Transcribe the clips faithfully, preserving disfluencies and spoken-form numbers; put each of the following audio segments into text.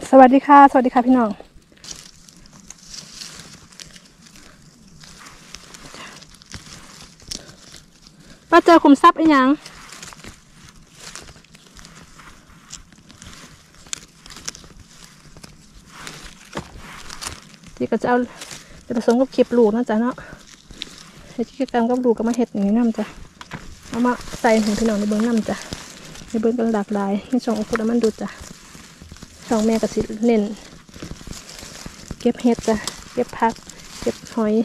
สวัสดีค่ะสวัสดีค่ะพี่น้องมาเจอขุมทรัพย์อีกอย่างที่ก็จะเอาจะผสมกับเข็บลูกนะจ๊ะเนาะเห็ดกิจกรรมกับลูกก็มาเห็ดอย่างนี้น้ำจ้ะเอามาใส่ถึงพี่น้องในเบื้องน้ำจ้ะในเบื้องกันหลากหลายในช่องอุปกรณ์มันดูจ้ะช่องแม่กระสิเน้นเก็บเห็ดจ้ะเก็บผักเก็บหอย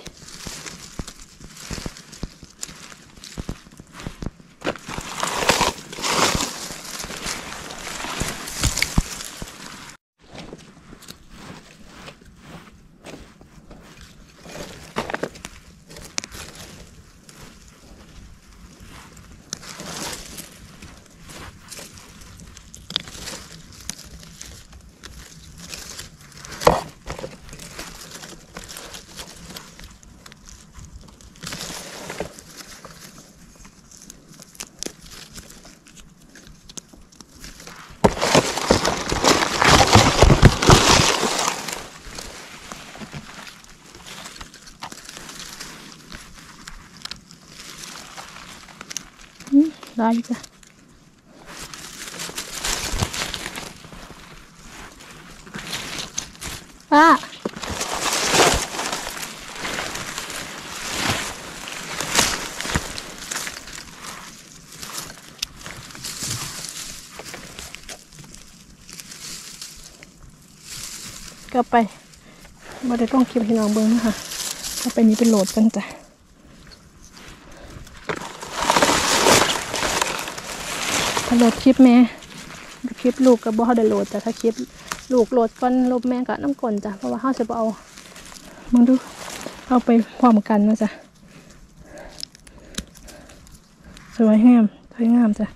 ได้จ้ะป้าก็ไปมาได้ต้องคลิปให้น้องเบิ้งนะคะก็ไปนี้เป็นโหลดกันจ้ะโหลดคลิปแม่คลิปลูกกับบ่เขาได้โหลดแต่ถ้าคลิปลูกโหลดก้อนลบแม่กับน้ำกลนจ้ะเพราะว่าเขาจะเอามึงดูเอาไปพร้อมกันนะจ้ะสวยงามสวยงามจ้ะ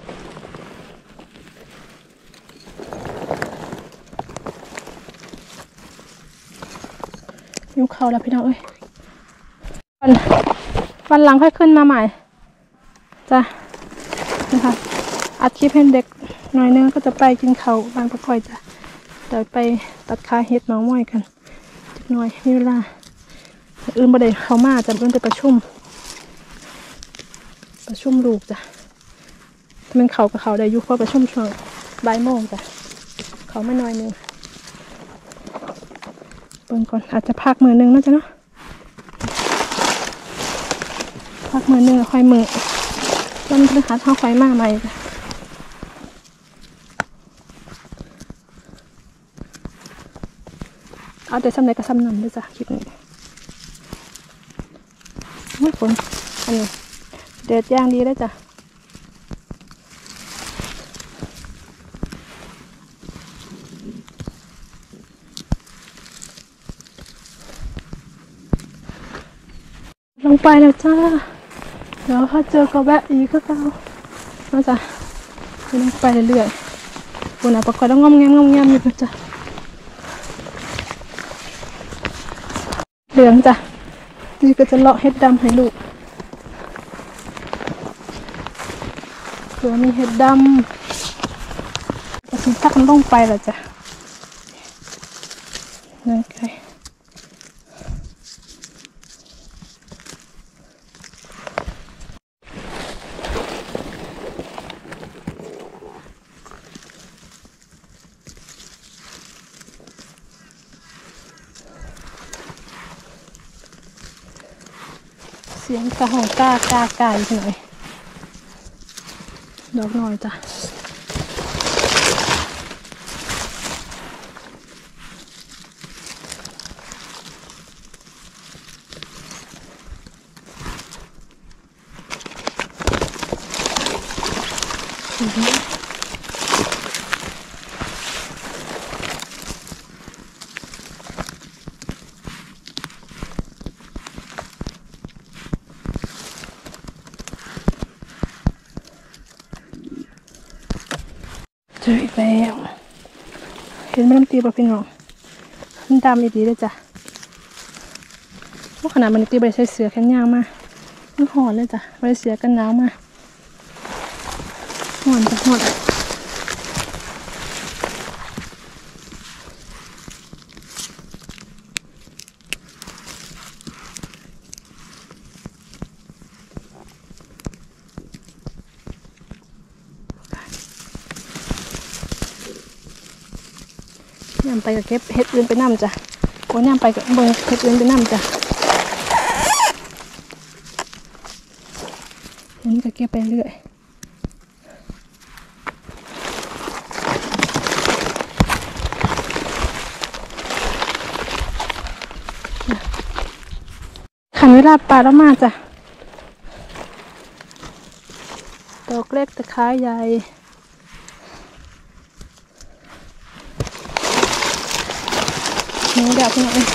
ยุคเขาแล้วพี่น้องเอ้ยวันวันหลังค่อยขึ้นมาใหม่จ้ะนะคะอัดคลิปให้เด็กหน่อยนึงก็จะไปกินเขาบางประกอยจ้ะเดี๋ยวไปตัดขาเห็ดน้องม้อยกันจักหน่อยมีเวลาอื่นบ่ได้เข้ามาจ้ะอื่นไปประชุมประชุมลูกจ้ะถ้ามันเขากับเขาได้ยุคพอประชุมช่วงบ่ายโมงจ้ะเขาไม่น้อยนึงเบิ่งก่อนอาจจะพักมือนึงนะจ๊ะเนาะพักมือนึงแล้วค่อยมือแล้วมันจะหาเท้าไฟมากไหมจ้ะเอาแต่ซ้ำไหนกับซ้ำนั่นด้วยจ้ะคลิปนี้ไม่ฝนอันนี้เด็ดย่างดีเลยจ้ะลงไปแล้วจ้าเดี๋ยวถ้าเจอก็แวะอีกก็เก่านะจ๊ะลงไปเรื่อยๆคุณอาปะกอยต้องงอมแงมงอมแงมอยู่นะจ๊ะเหลืองจ้ะดีก็จะเลาะเห็ดดำให้ลูกเผื่อมีเห็ดดำก็สิพักมันลงไปแล้วจ้ะนั่นไงเสียงกระหองกล้ากล้าไก่หน่อยดอกหน่อยจ้ะเจออีกแล้วเห็นมันตีบพี่น้องมันดำอีกดีเลยจ้ะว่าขนาดมันตีไปใส่เสือแขนยาวมามันหอนเลยจ้ะไปเสือกันหนาวมาหอนจ้ะหอน หย่ำไปกับเก็บเห็ดอื่นไปน้ำจ้ะโอ้ย่ำไปกับเบิ้งเห็ดอื่นไปน้ำจ้ะอันนี้ก็เก็บไปเรื่อยขันเวลาปลาแล้วมาจ้ะดอกเล็กตะไคร้ใหญ่นี่เดี๋ยวพี่น้อง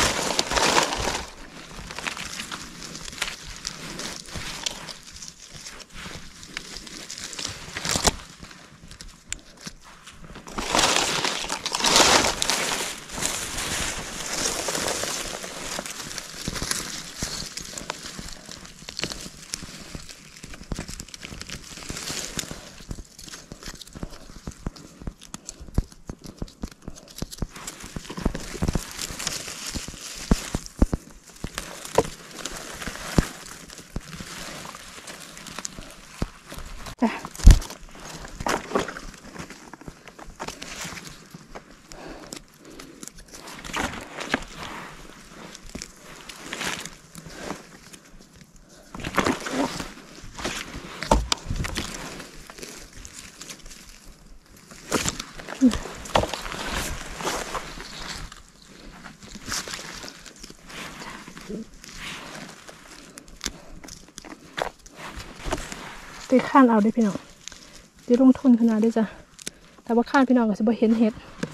ตีข้านเอาได้พี่น้องตีลงทุนขนาดได้จ้ะแต่ว่าข้านพี่น้องก็จะบ่เห็นเห็ด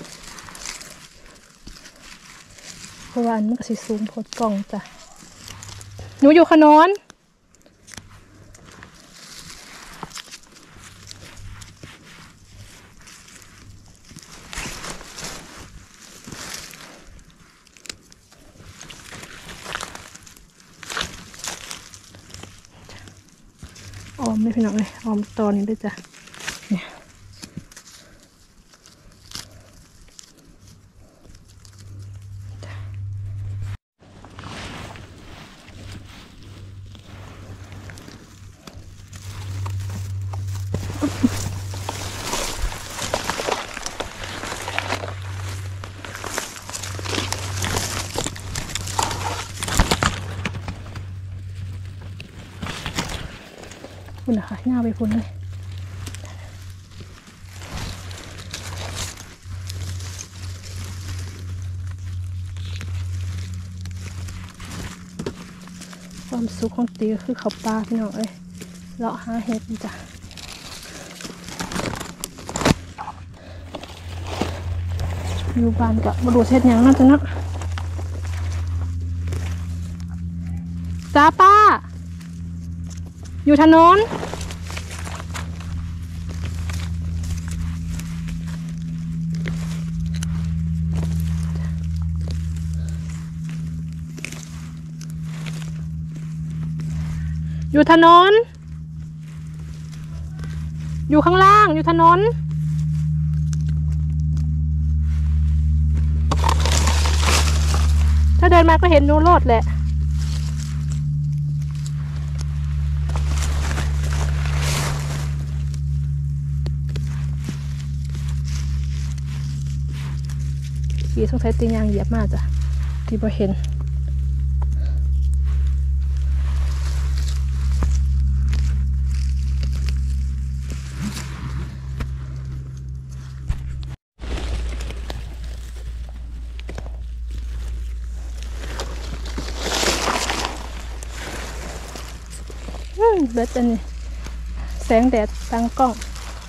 เพราะว่าอันมันก็สิสูงโพดกล่องจ้ะหนูอยู่ขนอนออมไม่พี่น้องเลยออมตอนนี้ด้วยจ้ะเนี่ยคุณนะคะหน้าไปพุ่นเลยความสุขของตีก็คือเขาปลาพี่น้องเอ้ยเลาะหาเห็ดจ้ะอยู่บ้านกับบรูเห็ดยังน่าจะนักจ้าป้าอยู่ถนนอยู่ถนนอยู่ข้างล่างอยู่ถนนถ้าเดินมาก็เห็นนูโรดแหละขี่สงสัยตีนยางเหยียบมากจ้ะที่บ่เห็นเบิดอันนี้แสงแดดตั้งกล้อง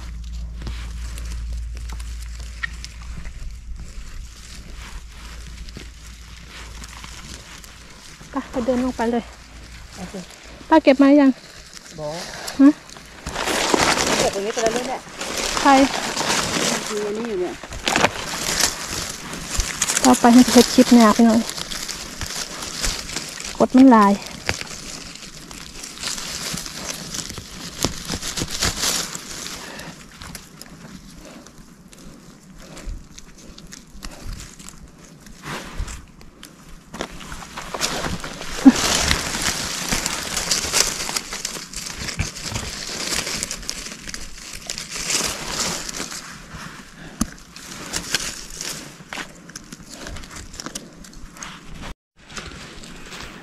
ป้าไปเดินลงไปเลยป้าเก็บมายังบอกฮะเก็บตรงนี้ไปแล้วเนี่ยใครคืออันนี้อยู่เนี่ยต่อไปให้เพ็ดชิปเนี่ยไปหน่อยกดมันลาย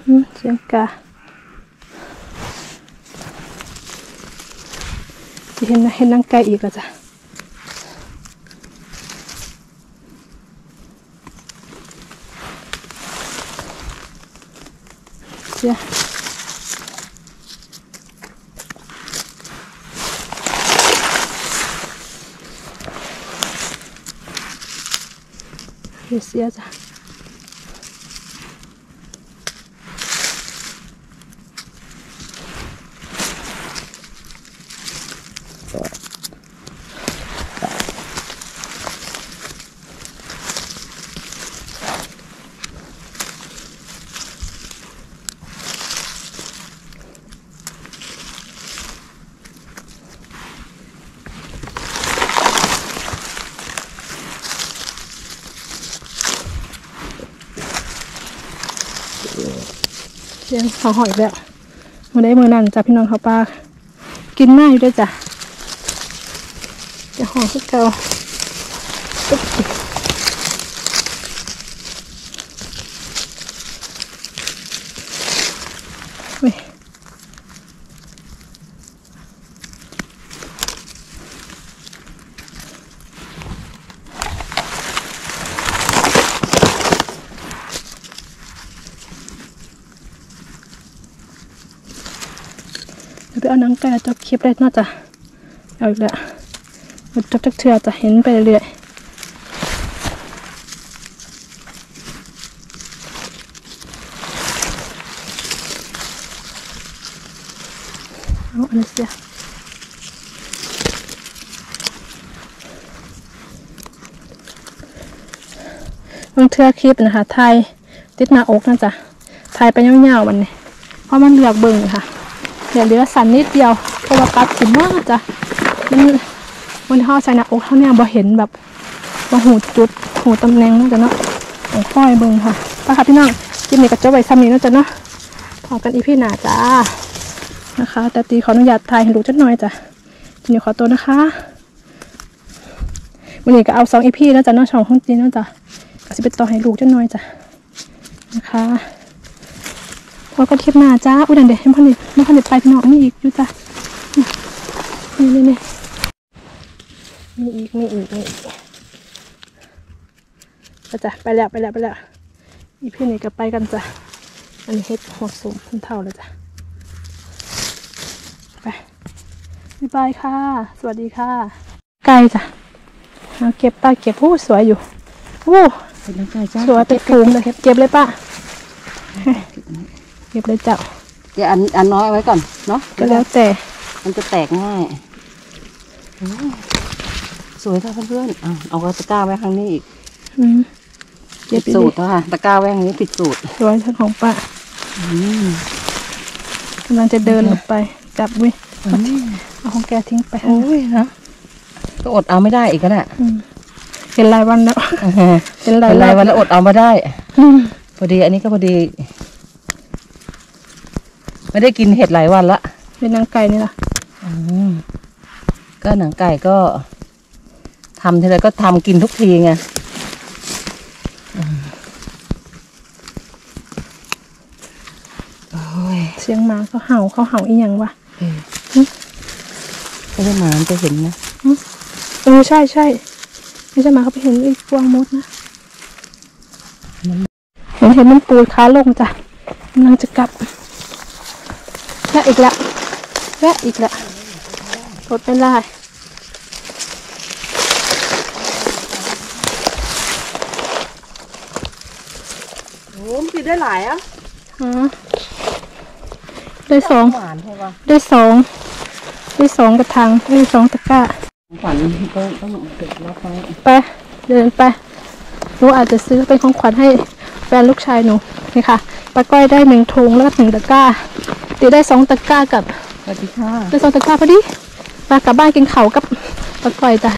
เสียงกาจะเห็นเห็นนางไก่อีกแล้วจ้ะเสียเสียจ้ะเสียงเขาหอยแล้วมาได้มือนั่นจ้ะพี่น้องเขาปลากินมากอยู่ด้วยจ้ะจะหอมขึ้นเกาตุ๊บเว้ยไปเอาหนังไก่จบคลิปเลยน่าจะเอาอีกแล้วจบจักเทือจะเห็นไปเรื่อยเอาอันนี้เสียบางเทือคลิปนะคะไทยติดหน้าอกนะจ๊ะไทยไปเงาๆวันนี้เพราะมันเหลือกเบิ่งค่ะเดี๋ยวเหลือสันนิดเดียวเพราะว่าปัดถึงมากจ้ะมันมันห่อใส่หน้าอกเท่านี้บ่เห็นแบบว่าหูจุดหูตำแหน่งนั่นจ้ะเนาะของค่อยเบิ่งค่ะป้าค่ะพี่น้องคลิปนี้ก็จบไว้ซ้ำนี้นั่นจ้ะเนาะพอกันอีพี่หนาจ้านะคะแต่ตีขออนุญาตถ่ายให้ดูจักหน่อยจ้ะทีนี้ขอตัวนะคะวันนี้ก็เอาสองอีพี่นะจ้ะเนาะช่องของจีนนะจ้ะก็จะไปต่อให้ลูกจักหน่อยจ้ะนะคะพอกันคลิปหน้าจ้าอุ้ยเดี๋ยวเดี๋ยวให้พ่อหนิให้พ่อหนิไปพี่น้องมีอีกอยู่จ้ะนี่นี่นี่มีอีกมีอีกมีอีกก็จ้ะไปแล้วไปแล้วไปแล้วอีพี่นี่ก็ไปกันจ้ะอันนี้เฮ็ดหัวสูงขึ้นเท่าเลยจ้ะไปบ๊ายบายค่ะสวัสดีค่ะไก่จ้ะเก็บป้าเก็บผู้สวยอยู่โอ้สวยเป็นฟูงเลยเก็บเลยป้าเก็บเลยเจ้าเดี๋ยวอันอันน้อยไว้ก่อนเนาะก็แล้วแต่มันจะแตกง่ายสวยค่ะเพื่อนๆเอาเอาตะกร้าไว้ข้างนี้อีกผิดสูตรแล้วค่ะตะกร้าไว้ข้างนี้ผิดสูตรสวยทั้งของป้ากำลังจะเดินลงไปจับวิเอาของแกทิ้งไปโอ้ยนะก็อดเอาไม่ได้อีกแล้วเห็นรายวันแล้วเห็นรายวันแล้วอดเอามาได้พอดีอันนี้ก็พอดีไม่ได้กินเห็ดหลายวันละเป็นหนังไก่นี่ล่ะก็หนังไก่ก็ทำทีไรก็ทำกินทุกทีไงเสียงหมาเขาเห่าเขาเห่าอีหยังวะไม่ใช่หมาจะเห็นนะเออใช่ใช่ไม่ใช่หมาเขาไปเห็นอีกพวงมดนะเห็นเห็นมันปูดขาลงจ้ะกำลังจะกลับแวะอีกละแวะอีกละกดไม่ได้โอ้มันติดได้หลายอ่ะอ๋อได้สองได้สองได้สองกระถางได้สองตะกร้าขวัญก็ต้องเก็บล็อกไว้ไปเดินไปหนูอาจจะซื้อเป็นของขวัญให้แฟนลูกชายหนูนี่ค่ะป้าก้อยได้หนึ่งถุงแล้วก็หนึ่งตะกร้าตีได้สองตะกร้ากับสวัสดีค่ะได้สองตะกร้าพอดีมากลับบ้านกินข้าวกับป้าก้อยจ้ะ